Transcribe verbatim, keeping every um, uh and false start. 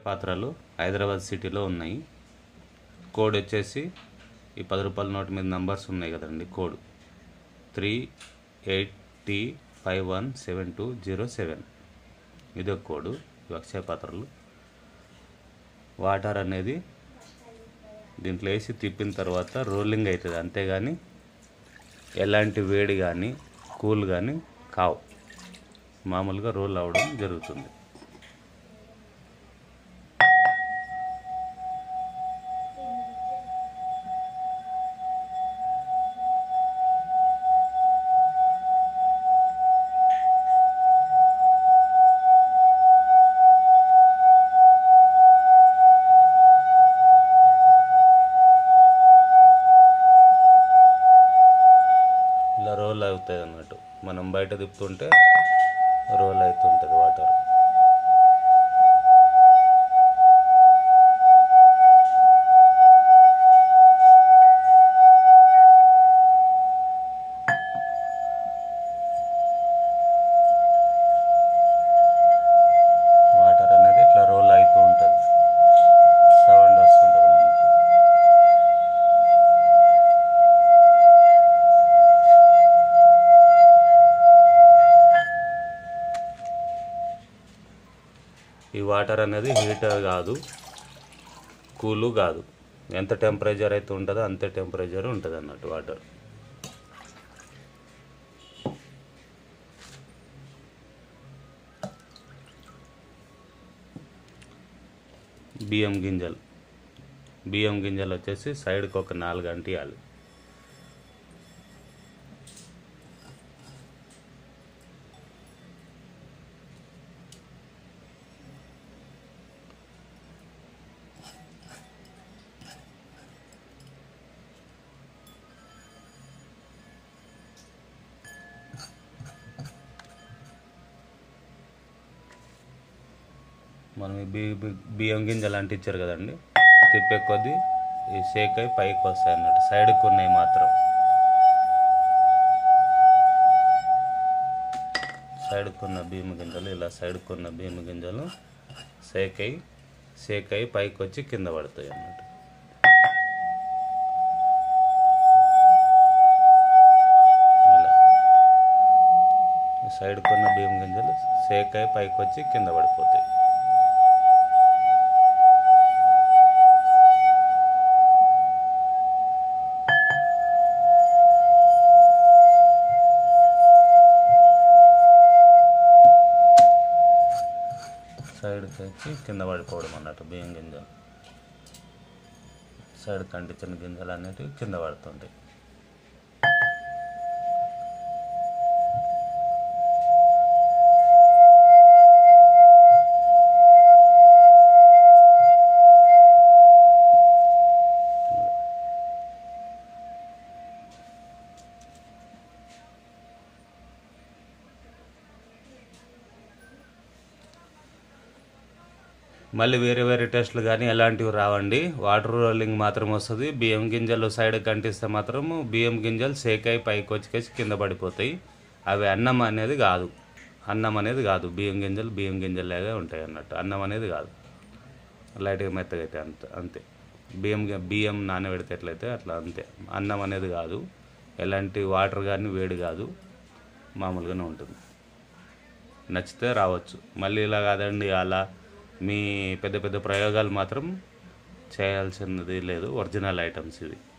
పాత్రలు హైదరాబాద్ సిటీలో ఉన్నాయి. కోడ్ వచ్చేసి ఈ పది రూపాయల నోట్ మీద నంబర్స్ ఉన్నాయి కదండి, code three eight T five one seven two zero seven ఇది ఒక కోడు. ఇవి అక్షయ పాత్రలు. వాటర్ అనేది దీంట్లో వేసి తిప్పిన తర్వాత రోలింగ్ అవుతుంది, అంతేగాని ఎలాంటి వేడి కానీ కూల్ కానీ కావు, మామూలుగా రోల్ అవ్వడం జరుగుతుంది. ఇలా రోల్ అవుతుంది అన్నట్టు, మనం బయట తిప్పుతుంటే రోల్ అవుతుంటుంది వాటర్. వాటర్ అనేది ఇట్లా రోల్ అవుతూ ఉంటుంది, సౌండ్ వస్తుంటుంది మనకు. ఈ వాటర్ అనేది హీటర్ కాదు, కూలు కాదు, ఎంత టెంపరేచర్ అయితే ఉంటుందో అంతే టెంపరేచర్ ఉంటుంది అన్నట్టు వాటర్. బియ్యం గింజలు బియ్యం గింజలు వచ్చేసి సైడ్కి ఒక నాలుగు అంటియాలి. మనం ఈ బి బియ్యం గింజలు అంటించారు కదండి, తిప్పే కొద్దీ ఈ షేక్ అయి పైకి వస్తాయి అన్నట్టు. సైడ్కి ఉన్నాయి మాత్రం, సైడ్కి ఉన్న బియ్యం గింజలు ఇలా సైడ్కి ఉన్న బియ్యం గింజలు షేక్ అయి షేక్ అయి పైకి వచ్చి కింద పడతాయి అన్నట్టు. ఇలా సైడ్కి ఉన్న బియ్యం గింజలు షేక్ అయి పైకి వచ్చి కింద పడిపోతాయి. సైడ్కి వచ్చి కింద పడిపోవడం అన్నట్టు. బియ్యం గింజలు సైడ్ కంటించిన గింజలు అనేటివి కింద పడుతుంటాయి. మళ్ళీ వేరే వేరే టెస్టులు కానీ ఎలాంటివి రావండి, వాటర్ రోలింగ్ మాత్రం వస్తుంది. బియ్యం గింజలు సైడ్ కంటిస్తే మాత్రము బియ్యం గింజలు షేక్ అయి పైకి వచ్చి కింద పడిపోతాయి. అవి అన్నం అనేది కాదు, అన్నం అనేది కాదు. బియ్యం గింజలు బియ్యం గింజలాగా ఉంటాయి అన్నట్టు, అన్నం అనేది కాదు. లైట్గా మెత్తగా అయితే అంత అంతే. బియ్యం బియ్యం నానబెడితే ఎట్లయితే అట్లా అంతే. అన్నం అనేది కాదు, ఎలాంటి వాటర్ కానీ వేడి కాదు, మామూలుగానే ఉంటుంది. నచ్చితే రావచ్చు. మళ్ళీ ఇలా కాదండి, అలా మీ పెద్ద పెద్ద ప్రయోగాలు మాత్రం చేయాల్సినది లేదు. ఒరిజినల్ ఐటమ్స్ ఇవి.